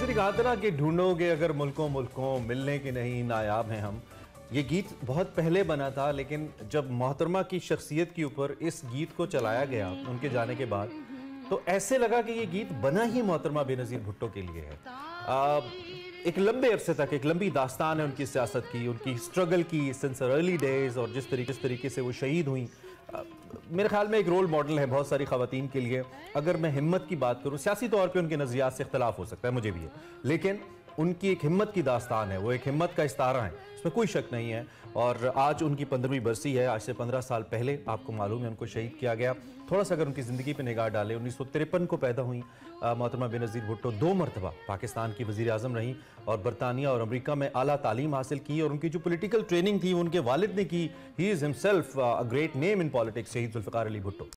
आपसे कहा था ना कि ढूंढोगे अगर मुल्कों मुल्कों मिलने के नहीं नायाब हैं हम। ये गीत बहुत पहले बना था, लेकिन जब मोहतरमा की शख्सियत के ऊपर इस गीत को चलाया गया उनके जाने के बाद, तो ऐसे लगा कि ये गीत बना ही मोहतरमा बेनज़ीर भुट्टो के लिए है। एक लंबे अरसे तक एक लंबी दास्तान है उनकी सियासत की, उनकी स्ट्रगल की सिंस अर्ली डेज, और जिस तरीके से वो शहीद हुई। मेरे ख्याल में एक रोल मॉडल है बहुत सारी ख़वातीन के लिए। अगर मैं हिम्मत की बात करूं, सियासी तौर पे उनके नज़रियात से इख्तलाफ हो सकता है, मुझे भी है, लेकिन उनकी एक हिम्मत की दास्तान है, वो एक हिम्मत का इस्तारा है, इसमें कोई शक नहीं है। और आज उनकी 15वीं बरसी है। आज से 15 साल पहले आपको मालूम है उनको शहीद किया गया। थोड़ा सा अगर उनकी ज़िंदगी पे निगाह डालें, 1953 को पैदा हुई मोहतरमा बेनज़ीर भुट्टो 2 मरतबा पाकिस्तान की वज़ीर आज़म रही और बरतानिया और अमेरिका में आला तालीम हासिल की, और उनकी जो पॉलिटिकल ट्रेनिंग थी उनके वालिद ने की। He is himself a great name in politics, Shaheed Zulfikar Ali Bhutto.